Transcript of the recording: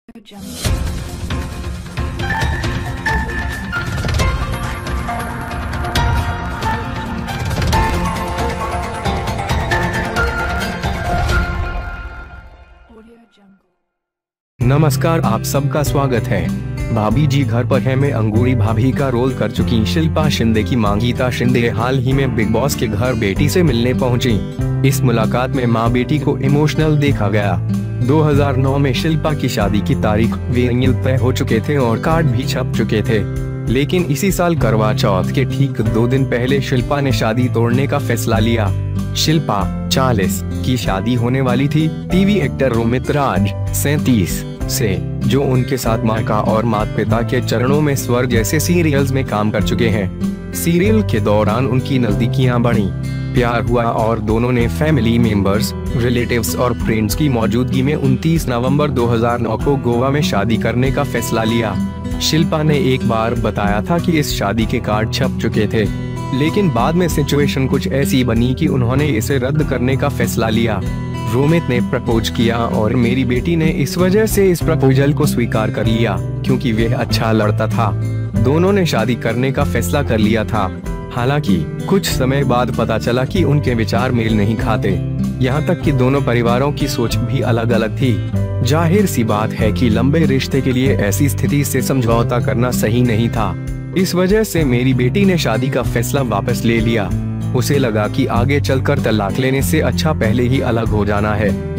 नमस्कार, आप सबका स्वागत है। भाभीजी घर पर है में अंगूरी भाभी का रोल कर चुकी शिल्पा शिंदे की मां गीता शिंदे हाल ही में बिग बॉस के घर बेटी से मिलने पहुंची। इस मुलाकात में मां बेटी को इमोशनल देखा गया। 2009 में शिल्पा की शादी की तारीख वेन्यू तय हो चुके थे और कार्ड भी छप चुके थे, लेकिन इसी साल करवा चौथ के ठीक 2 दिन पहले शिल्पा ने शादी तोड़ने का फैसला लिया। शिल्पा 40 की शादी होने वाली थी टीवी एक्टर रोमित राज 37 से, जो उनके साथ माँ का और माता पिता के चरणों में स्वर्ग जैसे सीरियल्स में काम कर चुके हैं। सीरियल के दौरान उनकी नजदीकियां बढ़ी, प्यार हुआ और दोनों ने फैमिली मेंबर्स, रिलेटिव्स और फ्रेंड्स की मौजूदगी में 29 नवंबर 2009 को गोवा में शादी करने का फैसला लिया। शिल्पा ने एक बार बताया था कि इस शादी के कार्ड छप चुके थे, लेकिन बाद में सिचुएशन कुछ ऐसी बनी कि उन्होंने इसे रद्द करने का फैसला लिया। रोमित ने प्रपोज किया और मेरी बेटी ने इस वजह से इस प्रपोजल को स्वीकार कर लिया क्योंकि वह अच्छा लड़ता था। दोनों ने शादी करने का फैसला कर लिया था। हालांकि कुछ समय बाद पता चला कि उनके विचार मेल नहीं खाते, यहाँ तक कि दोनों परिवारों की सोच भी अलग अलग थी। जाहिर सी बात है कि लंबे रिश्ते के लिए ऐसी स्थिति से समझौता करना सही नहीं था। इस वजह से मेरी बेटी ने शादी का फैसला वापस ले लिया। उसे लगा कि आगे चलकर तलाक लेने से अच्छा पहले ही अलग हो जाना है।